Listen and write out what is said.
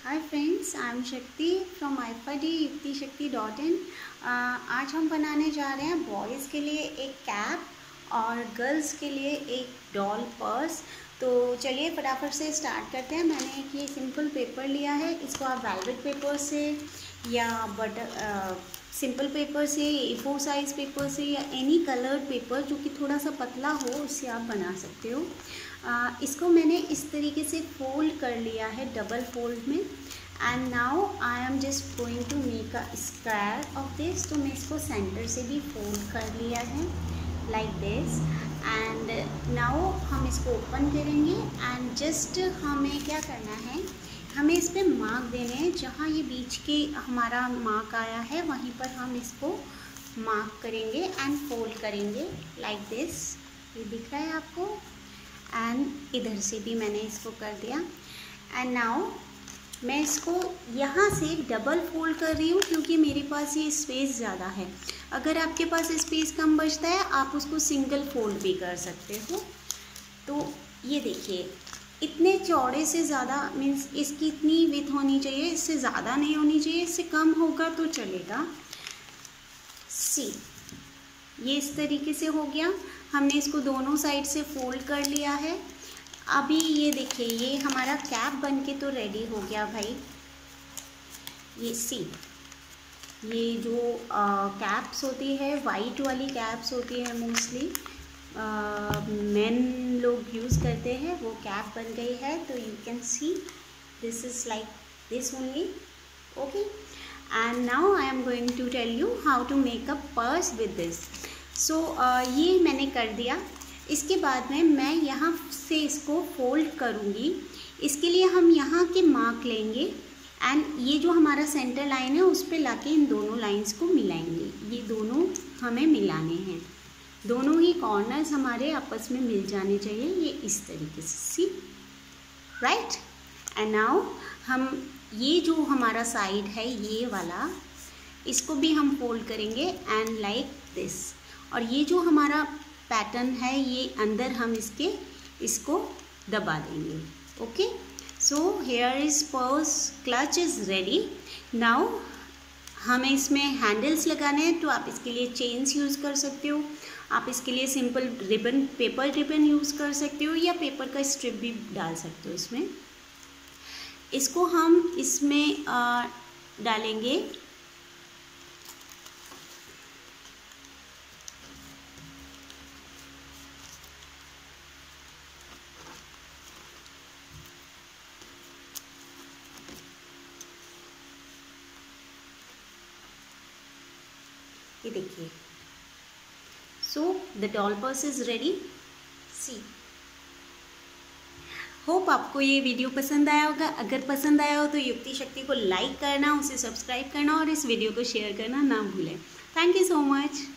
Hi friends, I am Shakti from ifyukti.in। आज हम बनाने जा रहे हैं बॉयज़ के लिए एक कैप और गर्ल्स के लिए एक डॉल पर्स। तो चलिए फटाफट से स्टार्ट करते हैं। मैंने एक ये सिंपल पेपर लिया है, इसको आप वेलवेट पेपर से या सिंपल पेपर से, A4 साइज़ पेपर से या एनी कलर्ड पेपर जो कि थोड़ा सा पतला हो उससे आप बना सकते हो। इसको मैंने इस तरीके से फोल्ड कर लिया है डबल फोल्ड में। And now I am just going to make a square of this. तो मैं इसको सेंटर से भी फोल्ड कर लिया है लाइक दिस। एंड नाउ हम इसको ओपन करेंगे एंड जस्ट हमें क्या करना है, हमें इस पर मार्क देने हैं। जहाँ ये बीच के हमारा मार्क आया है वहीं पर हम इसको मार्क करेंगे एंड फोल्ड करेंगे लाइक दिस। ये दिख रहा है आपको। एंड इधर से भी मैंने इसको कर दिया। एंड नाउ मैं इसको यहाँ से डबल फोल्ड कर रही हूँ क्योंकि मेरे पास ये स्पेस ज़्यादा है। अगर आपके पास स्पेस कम बचता है आप उसको सिंगल फोल्ड भी कर सकते हो। तो ये देखिए, इतने चौड़े से ज़्यादा मीन्स इसकी इतनी विड्थ होनी चाहिए, इससे ज़्यादा नहीं होनी चाहिए, इससे कम होगा तो चलेगा। सी, ये इस तरीके से हो गया। हमने इसको दोनों साइड से फोल्ड कर लिया है। अभी ये देखिए, ये हमारा कैप बनके तो रेडी हो गया भाई। ये सी, ये जो कैप्स होती है, वाइट वाली कैप्स होती है, मोस्टली मेन लोग यूज़ करते हैं, वो कैप बन गई है। तो you can see this is like this only. Okay, and now I am going to tell you how to make a purse with this. So ये मैंने कर दिया। इसके बाद में मैं यहाँ से इसको फोल्ड करूँगी। इसके लिए हम यहाँ के मार्क लेंगे एंड ये जो हमारा सेंटर लाइन है उस पर लाके इन दोनों लाइंस को मिलाएंगे। ये दोनों हमें मिलाने हैं, दोनों ही कॉर्नर्स हमारे आपस में मिल जाने चाहिए। ये इस तरीके से, सी राइट। एंड नाउ हम ये जो हमारा साइड है ये वाला, इसको भी हम फोल्ड करेंगे एंड लाइक दिस। और ये जो हमारा पैटर्न है ये अंदर हम इसको दबा देंगे। Okay, so here is purse clutch is ready. Now हमें इसमें हैंडल्स लगाने हैं, तो आप इसके लिए चेन्स यूज़ कर सकते हो। आप इसके लिए simple ribbon, paper ribbon use कर सकते हो या पेपर का स्ट्रिप भी डाल सकते हो इसमें। इसको हम इसमें डालेंगे। ये देखिए, so the doll purse is ready. See, hope आपको ये वीडियो पसंद आया होगा। अगर पसंद आया हो तो युक्ति शक्ति को लाइक करना, उसे सब्सक्राइब करना और इस वीडियो को शेयर करना ना भूलें। Thank you so much.